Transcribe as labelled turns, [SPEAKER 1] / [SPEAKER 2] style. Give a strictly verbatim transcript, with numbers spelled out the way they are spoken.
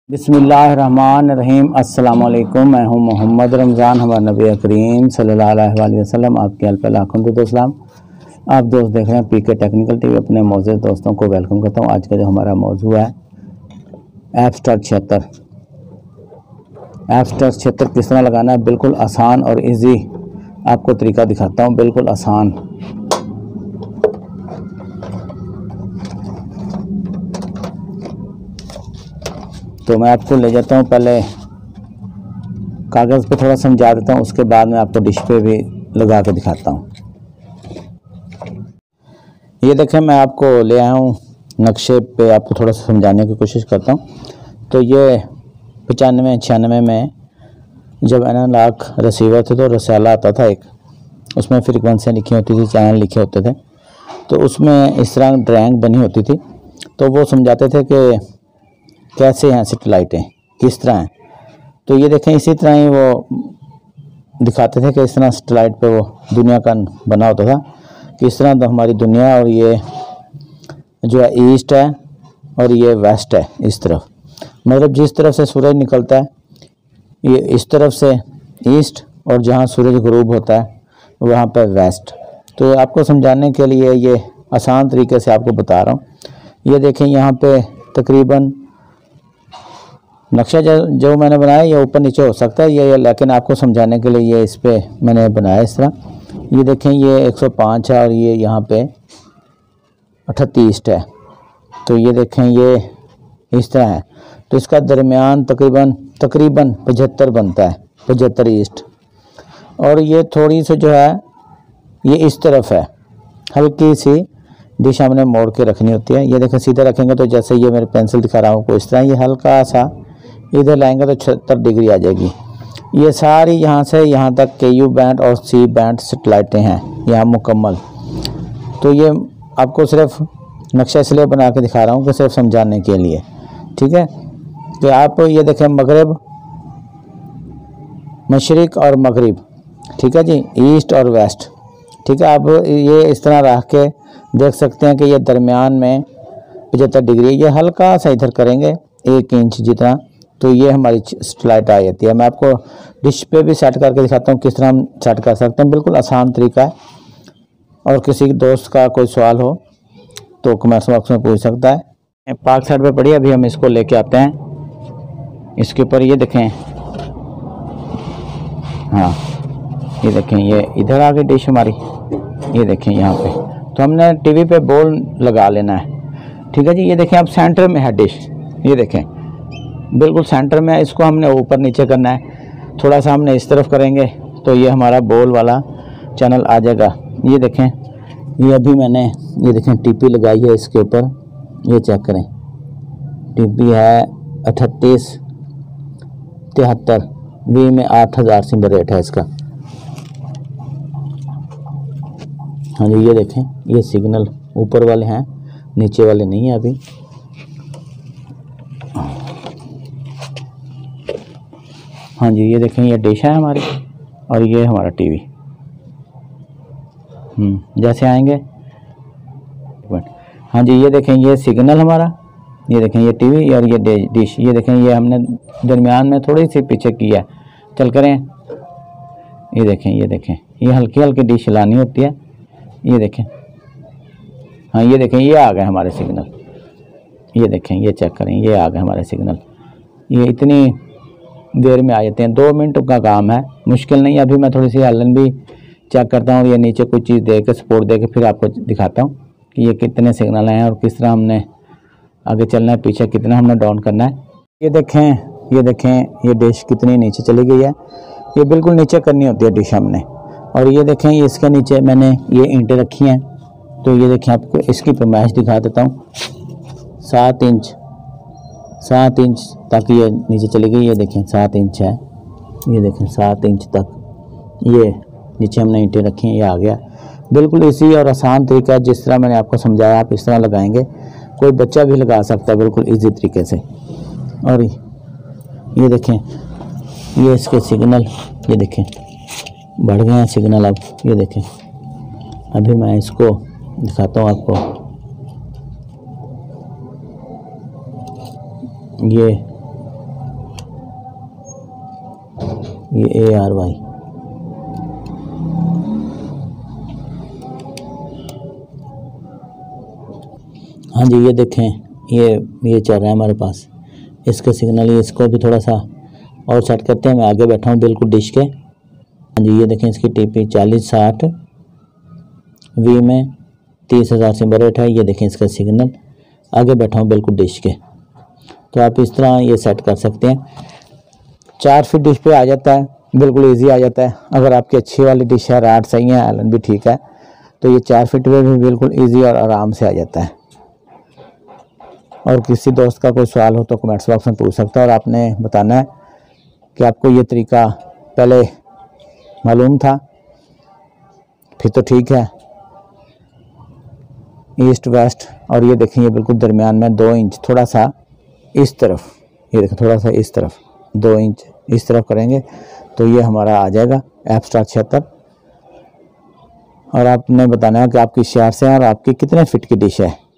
[SPEAKER 1] बिस्मिल्लाहिर्रहमानिर्रहीम। अस्सलामुअलैकुम। मैं हूं मोहम्मद रमज़ान। हमारे नबी करीम सल्लल्लाहु अलैहि वसल्लम आपके अल पे लाखों दुरूद सलाम। आप दोस्त देख रहे हैं पीके टेक्निकल टीवी। अपने मौजूद दोस्तों को वेलकम करता हूं। आज का जो हमारा मौजू है ऐप स्टार छिहत्तर। ऐप स्टार छिहत्तर किस तरह लगाना है, बिल्कुल आसान और इजी आपको तरीका दिखाता हूँ, बिल्कुल आसान। तो मैं आपको ले जाता हूँ, पहले कागज़ पे थोड़ा समझा देता हूँ, उसके बाद मैं आपको डिश पे भी लगा के दिखाता हूँ। ये देखें, मैं आपको ले आया हूँ नक्शे पे, आपको थोड़ा सा समझाने की कोशिश करता हूँ। तो ये पचानवे छियानवे में जब एनालॉग रिसीवर थे तो रसाला आता था एक, उसमें फ्रीक्वेंसियाँ लिखी होती थी, चैनल लिखे होते थे। तो उसमें इस तरह ड्राइंग बनी होती थी। तो वो समझाते थे कि कैसे हैं सैटेलाइटें, किस तरह हैं। तो ये देखें, इसी तरह ही वो दिखाते थे कि इस तरह सैटेलाइट पे वो दुनिया का बना होता था कि इस तरह तो हमारी दुनिया, और ये जो है ईस्ट है और ये वेस्ट है। इस तरफ मतलब जिस तरफ से सूरज निकलता है ये इस तरफ से ईस्ट, और जहाँ सूरज गुरूब होता है वहाँ पर वेस्ट। तो आपको समझाने के लिए ये आसान तरीके से आपको बता रहा हूँ। ये देखें, यहाँ पे तकरीबन नक्शा जो जो मैंने बनाया ये ऊपर नीचे हो सकता है ये, लेकिन आपको समझाने के लिए ये इस पे मैंने बनाया इस तरह। ये देखें, ये एक सौ पाँच है और ये यहाँ पे अठतीस ईस्ट है। तो ये देखें, ये इस तरह है। तो इसका दरमियान तकरीबन तकरीबन पचहत्तर बनता है, पचहत्तर ईस्ट। और ये थोड़ी सी जो है ये इस तरफ है, हल्की सी डिश हमने मोड़ के रखनी होती है। ये देखें, सीधा रखेंगे तो जैसे ये मेरे पेंसिल दिखा रहा हूँ आपको इस तरह, ये हल्का सा इधर लाएंगे तो छिहत्तर डिग्री आ जाएगी। ये सारी यहाँ से यहाँ तक के यू बैंड और सी बैंड सैटेलाइटें हैं यहाँ मुकम्मल। तो ये आपको सिर्फ नक्शा इसलिए बना के दिखा रहा हूँ कि सिर्फ समझाने के लिए, ठीक है। कि आप ये देखें, मगरिब, मशरिक और मगरिब, ठीक है जी, ईस्ट और वेस्ट, ठीक है। आप ये इस तरह रख के देख सकते हैं कि ये दरमियान में पचहत्तर डिग्री, ये हल्का सा इधर करेंगे एक इंच जितना, तो ये हमारी सैटेलाइट आ जाती है। मैं आपको डिश पे भी सेट करके दिखाता हूँ किस तरह हम सेट कर सकते हैं, बिल्कुल आसान तरीका है। और किसी दोस्त का कोई सवाल हो तो कमेंट बॉक्स में पूछ सकता है। पाक साइड पे पड़ी, अभी हम इसको लेके आते हैं इसके ऊपर। ये देखें, हाँ ये देखें, ये इधर आ गई डिश हमारी। ये देखें यहाँ पे, तो हमने टीवी पे बॉल लगा लेना है, ठीक है जी। ये देखें, अब सेंटर में है डिश, ये देखें बिल्कुल सेंटर में है। इसको हमने ऊपर नीचे करना है, थोड़ा सा हमने इस तरफ करेंगे तो ये हमारा बॉल वाला चैनल आ जाएगा। ये देखें, ये अभी मैंने ये देखें टीपी लगाई है इसके ऊपर, ये चेक करें, टीपी है अठतीस तिहत्तर, वी में आठ हज़ार सिंबल रेट है इसका। हाँ जी, ये देखें, ये सिग्नल ऊपर वाले हैं, नीचे वाले नहीं है अभी। हाँ जी, ये देखें, ये डिश है हमारी और ये हमारा टीवी। हम्म जैसे आएंगे, हाँ जी, ये देखें, ये सिग्नल हमारा, ये देखें ये टीवी और ये डिश। ये देखें, ये हमने दरमियान में थोड़ी सी पीछे किया है, चल करें। ये देखें, ये देखें, ये हल्की हल्की डिश लानी होती है। ये देखें, हाँ ये देखें, ये आ गए हमारे सिग्नल। ये देखें, ये चेक करें, ये आ गए हमारे सिग्नल। ये इतनी देर में आ जाते हैं, दो मिनट का काम है, मुश्किल नहीं। अभी मैं थोड़ी सी एलन भी चेक करता हूँ, ये नीचे कुछ चीज़ दे के सपोर्ट दे के फिर आपको दिखाता हूँ कि ये कितने सिग्नल हैं और किस तरह हमने आगे चलना है, पीछे कितना हमने डाउन करना है। ये देखें, ये देखें, ये डिश कितनी नीचे चली गई है। ये बिल्कुल नीचे करनी होती है डिश हमने। और ये देखें, ये इसके नीचे मैंने ये ईंटें रखी हैं। तो ये देखें, आपको इसकी पैमाइश दिखा देता हूँ, सात इंच सात इंच तक ये नीचे चली गई। ये देखें, सात इंच है, ये देखें सात इंच तक ये नीचे हमने ईंटें रखी हैं, ये आ गया। बिल्कुल इसी और आसान तरीका है, जिस तरह मैंने आपको समझाया आप इस तरह लगाएंगे, कोई बच्चा भी लगा सकता है बिल्कुल इजी तरीके से। और ये देखें, ये इसके सिग्नल, ये देखें बढ़ गए हैं सिग्नल अब। ये देखें, अभी मैं इसको दिखाता हूँ आपको। ये ये ए आर वाई। हाँ जी, ये देखें, ये ये चल रहा है हमारे पास इसका सिग्नल। ये इसको भी थोड़ा सा और सेट करते हैं। मैं आगे बैठा हूँ बिल्कुल डिश के। हाँ जी, ये देखें इसकी टीपी चालीस साठ वी में तीस हज़ार सिंबल रेट है। ये देखें इसका सिग्नल, आगे बैठा हूँ बिल्कुल डिश के। तो आप इस तरह ये सेट कर सकते हैं। चार फीट डिश पे आ जाता है, बिल्कुल इजी आ जाता है। अगर आपकी अच्छी वाली डिश है, राड सही है, एलन भी ठीक है, तो ये चार फीट पे भी बिल्कुल इजी और आराम से आ जाता है। और किसी दोस्त का कोई सवाल हो तो कमेंट्स बॉक्स में पूछ सकता है। और आपने बताना है कि आपको ये तरीका पहले मालूम था, फिर तो ठीक है। ईस्ट वेस्ट, और ये देखें ये बिल्कुल दरमियान में दो इंच थोड़ा सा इस तरफ, ये देखें थोड़ा सा इस तरफ दो इंच इस तरफ करेंगे तो ये हमारा आ जाएगा एफ स्टार छिहत्तर। और आपने बताना है कि आप किस शहर से हैं और आपकी कितने फिट की डिश है।